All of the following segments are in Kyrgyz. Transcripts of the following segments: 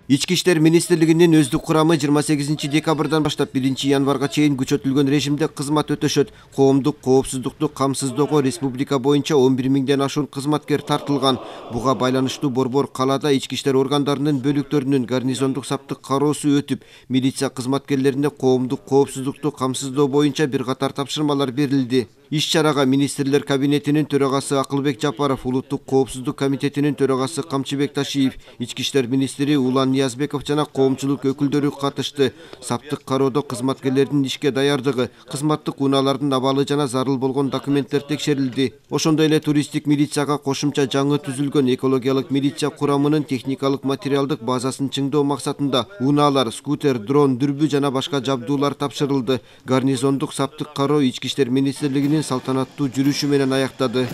Ички иштер министрлигинин өздүк курамы 28 декабрдан баштап 1 январга чейин күчөтүлгөн режимде кызмат өтөшөт. Коомдук коопсуздукту камсыздоого республика боюнча 11 миңден ашуун кызматкер тартылган. Буга байланыштуу борбор калаада ички иштер органдарынын бөлүктөрүнүн гарнизондук саптык кароосу өтүп, милиция кызматкерлерине коомдук коопсуздукту камсыздоо боюнча бир катар тапшырмалар берилди. Иш-чарага министрлер кабинетинин төрагасы Акылбек Жапаров, Улуттук коопсуздук комитетинин төрагасы Камчыбек Ташиев, ички иштер министри Улан Ниязбеков жана коомчулук өкүлдөрү катышты. Саптык кароодо кызматкерлердин ишке даярдыгы, кызматтык унаалардын абалы жана зарыл болгон документтер текшерилди. Ошондой эле туристтик милицияга кошумча жаңы түзүлгөн экологиялык милиция курамынын техникалык материалдык базасын чыңдоо максатында унаалар, скутер, дрон, дүрбү жана башка жабдуулар тапшырылды. Гарнизондук саптык кароо ички иштер министрлигинин салтанаттуу жүрүшү менен аяктады.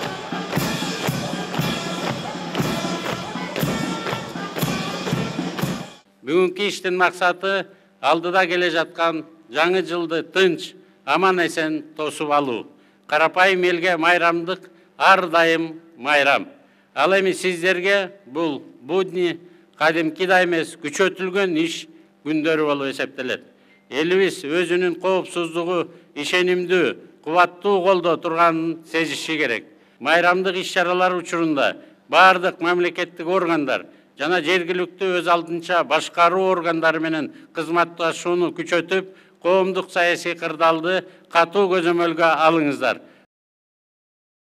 Бүгүнкү иштин максаты алдыда келе жаткан жаңы жылды тынч, аман эсен тосуп алуу. Карапайым элге майрамдык ар дайым майрам. Ал эми сиздерге бул будни кадимкидей эмес күчөтүлгөн иш күндөрү болуп эсептелет. Элибиз өзүнүн коопсуздугу ишенимдүү, кубаттуу колдо турганын сезиши керек. Майрамдык иш-чаралар учурунда бардык мамлекеттик органдар жана жергиликтүү өз алдынча башкаруу органдары менен кызматташууну күчөтүп, коомдук саясий кырдаалды катуу көзөмөлгө алыңыздар.